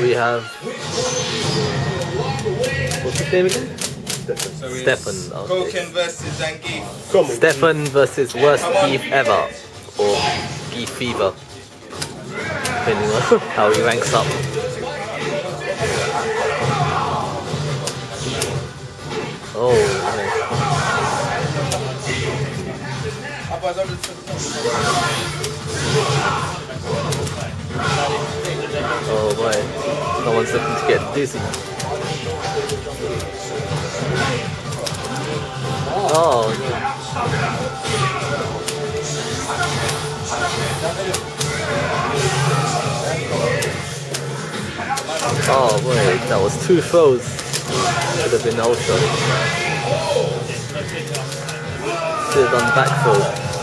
we have, what's his name again? Stefan. Koken versus Zangief. Stefan versus worst Geef ever, or Geef fever, depending on how he ranks up. Oh, nice. Oh boy, no one's looking to get dizzy. Oh no. Oh boy, that was 2 throws. Should have been ultra. Should have done back throw.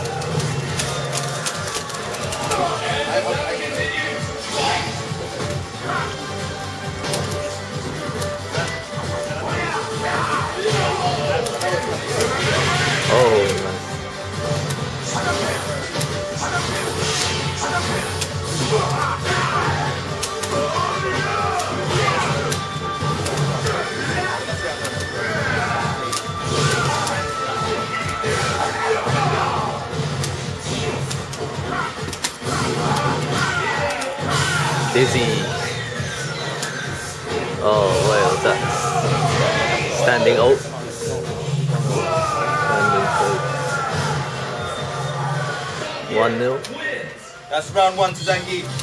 Oh, nice. Dizzy. Oh, what was that? Standing ult. Standing ult. 1-0. That's round 1 to Zangief.